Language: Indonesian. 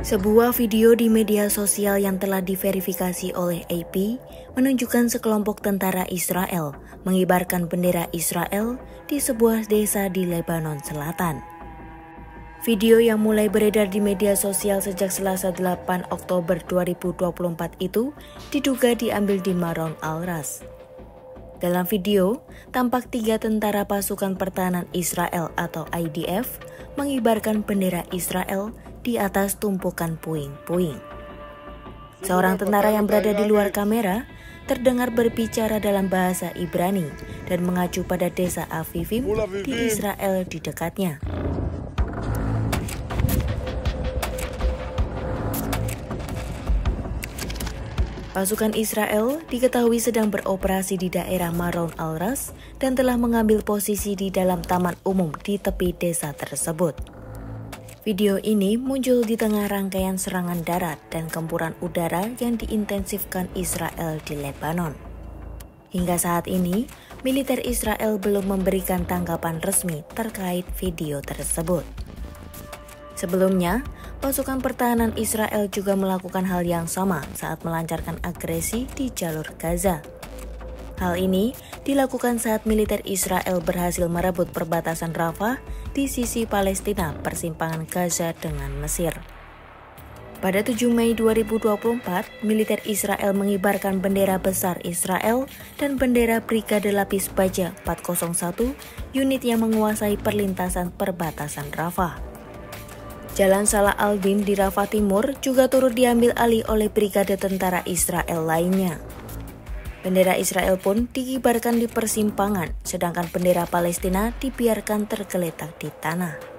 Sebuah video di media sosial yang telah diverifikasi oleh AP menunjukkan sekelompok tentara Israel mengibarkan bendera Israel di sebuah desa di Lebanon Selatan. Video yang mulai beredar di media sosial sejak Selasa 8 Oktober 2024 itu diduga diambil di Maron al-Ras. Dalam video, tampak 3 tentara pasukan pertahanan Israel atau IDF mengibarkan bendera Israel di atas tumpukan puing-puing. Seorang tentara yang berada di luar kamera terdengar berbicara dalam bahasa Ibrani dan mengacu pada desa Avivim di Israel di dekatnya. Pasukan Israel diketahui sedang beroperasi di daerah Maron al-Ras dan telah mengambil posisi di dalam taman umum di tepi desa tersebut. Video ini muncul di tengah rangkaian serangan darat dan gempuran udara yang diintensifkan Israel di Lebanon. Hingga saat ini, militer Israel belum memberikan tanggapan resmi terkait video tersebut. Sebelumnya, pasukan pertahanan Israel juga melakukan hal yang sama saat melancarkan agresi di jalur Gaza. Hal ini dilakukan saat militer Israel berhasil merebut perbatasan Rafah di sisi Palestina persimpangan Gaza dengan Mesir. Pada 7 Mei 2024, militer Israel mengibarkan bendera besar Israel dan bendera Brigade Lapis Baja 401, unit yang menguasai perlintasan perbatasan Rafah. Jalan Salah al-Din di Rafah Timur juga turut diambil alih oleh brigade tentara Israel lainnya. Bendera Israel pun dikibarkan di persimpangan, sedangkan bendera Palestina dibiarkan tergeletak di tanah.